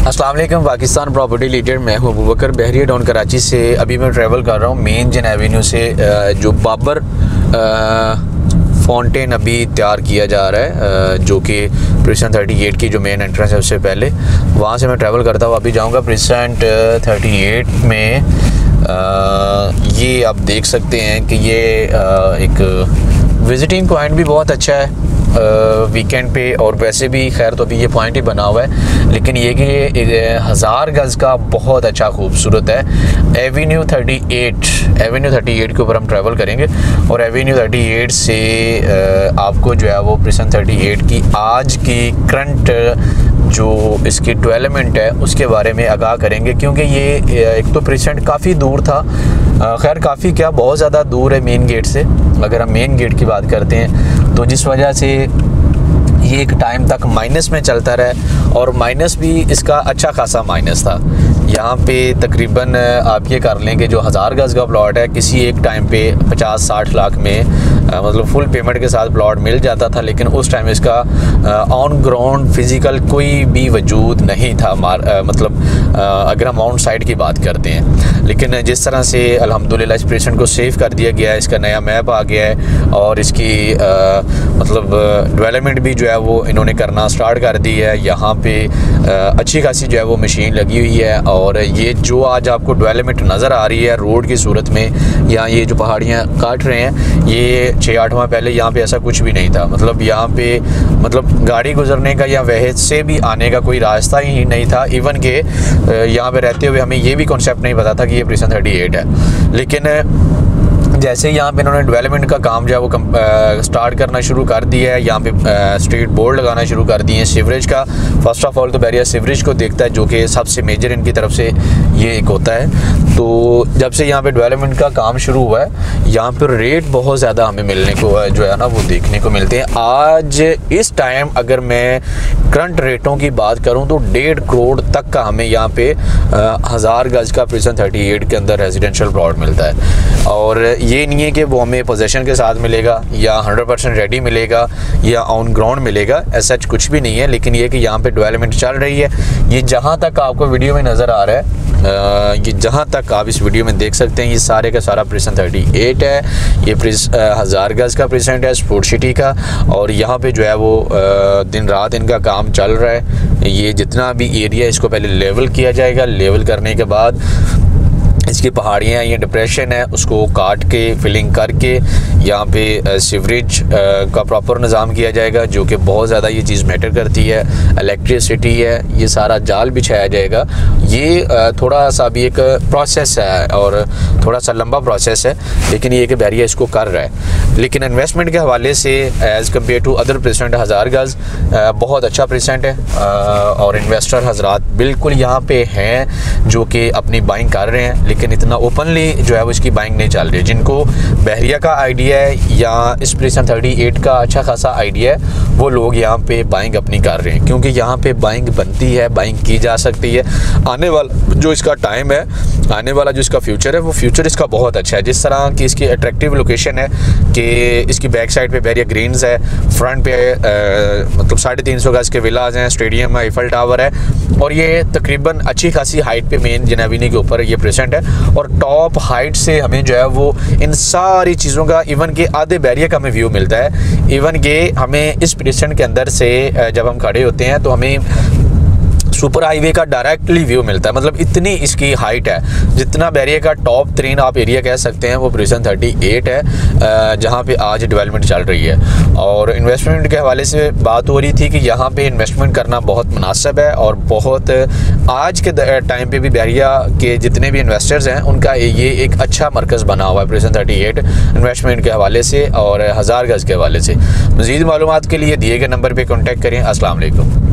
अस्सलाम वालेकुम। Pakistan property leader मैं हूं अबू बकर बहरिया टाउन कराची से। अभी मैं ट्रैवल कर रहा हूं मेन जन एवेन्यू से। जो बाबर फाउंटेन अभी तैयार किया जा रहा है, जो कि प्रिसेंट 38 की जो मेन एंट्रेंस है उससे पहले वहां से मैं ट्रैवल करता हुआ अभी जाऊंगा प्रिसेंट 38 में। ये आप देख सकते हैं कि ये एक विज़िटिंग पॉइंट भी बहुत अच्छा है वीकेंड पे, और वैसे भी खैर तो अभी ये पॉइंट ही बना हुआ है, लेकिन ये कि 1000 गज़ का बहुत अच्छा खूबसूरत है। एवेन्यू 38 के ऊपर हम ट्रैवल करेंगे और एवेन्यू 38 से आपको जो है वो प्रिसेंट 38 की आज की करंट जो इसकी डेवलपमेंट है उसके बारे में आगाह करेंगे, क्योंकि ये एक तो प्रिसेंट काफ़ी दूर था, खैर काफ़ी क्या बहुत ज़्यादा दूर है मेन गेट से। अगर हम मेन गेट की बात करते हैं तो जिस वजह से ये एक टाइम तक माइनस में चलता रहा, और माइनस भी इसका अच्छा खासा माइनस था। यहाँ पे तकरीबन आप ये कर लें कि जो 1000 गज़ का प्लॉट है किसी एक टाइम पे 50-60 लाख में मतलब फुल पेमेंट के साथ प्लॉट मिल जाता था, लेकिन उस टाइम इसका ऑन ग्राउंड फिज़िकल कोई भी वजूद नहीं था। मतलब अगर हम ऑन साइड की बात करते हैं, लेकिन जिस तरह से अल्हम्दुलिल्लाह इस प्रेजेंट को सेव कर दिया गया है, इसका नया मैप आ गया है और इसकी मतलब डेवलपमेंट भी जो है वो इन्होंने करना स्टार्ट कर दी है। यहाँ पे अच्छी खासी जो है वो मशीन लगी हुई है, और ये जो आज आपको डेवलपमेंट नज़र आ रही है रोड की सूरत में, यहाँ ये जो पहाड़ियाँ काट रहे हैं, ये 6-8 माह पहले यहाँ पे ऐसा कुछ भी नहीं था। मतलब यहाँ पे मतलब गाड़ी गुजरने का या वहद से भी आने का कोई रास्ता ही नहीं था। इवन के यहाँ पे रहते हुए हमें ये भी कॉन्सेप्ट नहीं पता था कि ये प्रिसेंट 38 है। लेकिन जैसे यहाँ पे इन्होंने डेवलपमेंट का काम जो है वो स्टार्ट करना शुरू कर दिया है, यहाँ पे स्ट्रीट बोर्ड लगाना शुरू कर दिए हैं। सीवरेज का फर्स्ट ऑफ ऑल तो बैरियर सीवरेज को देखता है, जो कि सबसे मेजर इनकी तरफ से ये एक होता है। तो जब से यहाँ पे डेवलपमेंट का काम शुरू हुआ है, यहाँ पर रेट बहुत ज़्यादा हमें मिलने को जो है ना वो देखने को मिलते हैं। आज इस टाइम अगर मैं करंट रेटों की बात करूँ तो 1.5 करोड़ तक का हमें यहाँ पे 1000 गज़ का प्रिसेंट 38 के अंदर रेजिडेंशियल प्लॉट मिलता है। और ये नहीं है कि वो हमें पोजेशन के साथ मिलेगा या 100% रेडी मिलेगा या ऑन ग्राउंड मिलेगा, ऐसा कुछ भी नहीं है। लेकिन ये कि यहाँ पे डेवलपमेंट चल रही है। ये जहाँ तक आपको वीडियो में नज़र आ रहा है, ये जहाँ तक आप इस वीडियो में देख सकते हैं, ये सारे का सारा प्रिसेंट 38 है। ये 1000 गज़ का प्रिसेंट है स्पोर्ट सिटी का, और यहाँ पे जो है वो दिन रात इनका काम चल रहा है। ये जितना भी एरिया इसको पहले लेवल किया जाएगा, लेवल करने के बाद इसकी पहाड़ियाँ ये डिप्रेशन है उसको काट के फिलिंग करके यहाँ पे सीवरेज का प्रॉपर निज़ाम किया जाएगा, जो कि बहुत ज़्यादा ये चीज़ मैटर करती है। इलेक्ट्रिसिटी है, ये सारा जाल बिछाया जाएगा। ये थोड़ा सा भी एक प्रोसेस है और थोड़ा सा लंबा प्रोसेस है, लेकिन ये कि बैरिया इसको कर रहा है। लेकिन इन्वेस्टमेंट के हवाले से as compare to other present 1000 गज़ बहुत अच्छा प्रेजेंट है, और इन्वेस्टर हजरात बिल्कुल यहाँ पे हैं जो कि अपनी बाइंग कर रहे हैं, लेकिन इतना ओपनली जो है वो इसकी बाइंग नहीं चल रही। जिनको बहरिया का आइडिया है या इस प्रिसेंट 38 का अच्छा खासा आइडिया है, वो लोग यहाँ पे बाइंग अपनी कर रहे हैं, क्योंकि यहाँ पे बाइंग बनती है, बाइंग की जा सकती है। आने वाला जो इसका टाइम है, आने वाला जो इसका फ्यूचर है, वो फ्यूचर इसका बहुत अच्छा है। जिस तरह की इसकी अट्रैक्टिव लोकेशन है कि इसकी बैक साइड पे बैरिया ग्रीन्स है, फ्रंट पे मतलब 350 गज़ के विलाज हैं, स्टेडियम है, आईफल टावर है, और ये तकरीबन अच्छी खासी हाइट पे मेन जनाबिनी के ऊपर ये प्रेजेंट है। और टॉप हाइट से हमें जो है वो इन सारी चीज़ों का इवन के आधे बैरिया का हमें व्यू मिलता है। इवन के हमें इस प्रेजेंट के अंदर से जब हम खड़े होते हैं तो हमें सुपर हाईवे का डायरेक्टली व्यू मिलता है। मतलब इतनी इसकी हाइट है, जितना बैरिया का टॉप 3 आप एरिया कह सकते हैं वो प्रिसेंट 38 है, जहाँ पे आज डेवलपमेंट चल रही है। और इन्वेस्टमेंट के हवाले से बात हो रही थी कि यहाँ पे इन्वेस्टमेंट करना बहुत मुनासिब है, और बहुत आज के टाइम पे भी बैरिया के जितने भी इन्वेस्टर्स हैं उनका ये एक अच्छा मरकज़ बना हुआ है प्रिसेंट 38 इन्वेस्टमेंट के हवाले से और 1000 गज़ के हवाले से। मज़ीद मालूमात के लिए दिए गए नंबर पर कॉन्टैक्ट करें। अस्सलाम वालेकुम।